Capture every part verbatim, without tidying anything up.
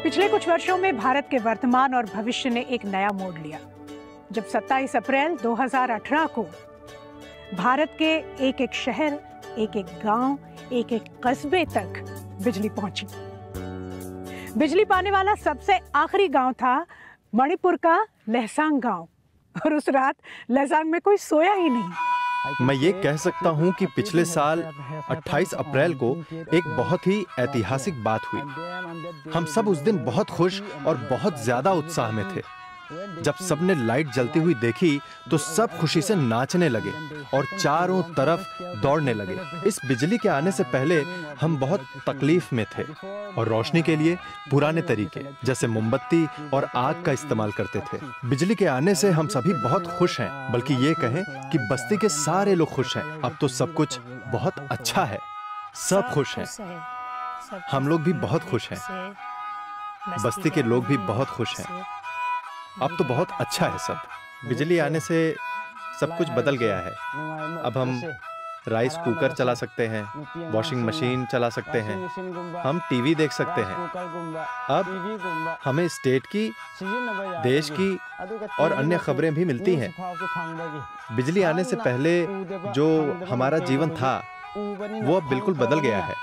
पिछले कुछ वर्षों में भारत के वर्तमान और भविष्य ने एक नया मोड़ लिया जब सत्ताईस अप्रैल दो हज़ार अठारह को भारत के एक एक शहर, एक एक गांव, एक एक कस्बे तक बिजली पहुंची। बिजली पाने वाला सबसे आखिरी गांव था मणिपुर का लहसांग गांव, और उस रात लहसांग में कोई सोया ही नहीं। मैं ये कह सकता हूँ कि पिछले साल अट्ठाईस अप्रैल को एक बहुत ही ऐतिहासिक बात हुई। हम सब उस दिन बहुत खुश और बहुत ज्यादा उत्साह में थे। जब सबने लाइट जलती हुई देखी तो सब खुशी से नाचने लगे और चारों तरफ दौड़ने लगे। इस बिजली के आने से पहले हम बहुत तकलीफ में थे और रोशनी के लिए पुराने तरीके जैसे मोमबत्ती और आग का इस्तेमाल करते थे। बिजली के आने से हम सभी बहुत खुश हैं, बल्कि ये कहें कि बस्ती के सारे लोग खुश हैं। अब तो सब कुछ बहुत अच्छा है, सब खुश हैं। हम लोग भी बहुत खुश हैं, बस्ती के लोग भी बहुत खुश हैं। अब तो बहुत अच्छा है सब। बिजली आने से सब कुछ बदल गया है। अब हम राइस कुकर चला सकते हैं, वॉशिंग मशीन चला सकते हैं, हम टीवी देख सकते हैं। अब हमें स्टेट की, देश की और अन्य खबरें भी मिलती हैं। बिजली आने से पहले जो हमारा जीवन था वो अब बिल्कुल बदल गया है।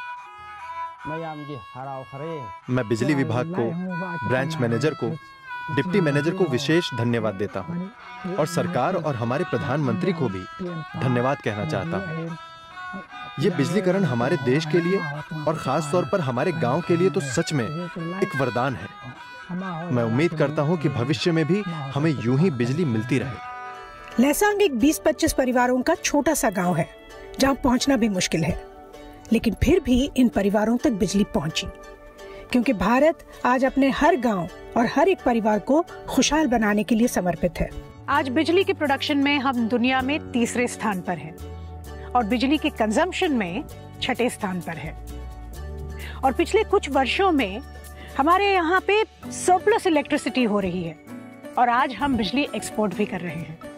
मैं बिजली विभाग को, ब्रांच मैनेजर को, डिप्टी मैनेजर को विशेष धन्यवाद देता हूं और सरकार और हमारे प्रधानमंत्री को भी धन्यवाद कहना चाहता हूं। ये बिजलीकरण हमारे देश के लिए और खास तौर पर हमारे गांव के लिए तो सच में एक वरदान है। मैं उम्मीद करता हूं कि भविष्य में भी हमें यूं ही बिजली मिलती रहे। लहसांग एक बीस पच्चीस परिवारों का छोटा सा गांव है जहां पहुंचना भी मुश्किल है, लेकिन फिर भी इन परिवारों तक बिजली पहुंची, क्योंकि भारत आज अपने हर गांव और हर एक परिवार को खुशहाल बनाने के लिए समर्पित है। आज बिजली के प्रोडक्शन में हम दुनिया में तीसरे स्थान पर हैं और बिजली के कंजम्पशन में छठे स्थान पर है। और पिछले कुछ वर्षों में हमारे यहाँ पे सरप्लस इलेक्ट्रिसिटी हो रही है और आज हम बिजली एक्सपोर्ट भी कर रहे हैं।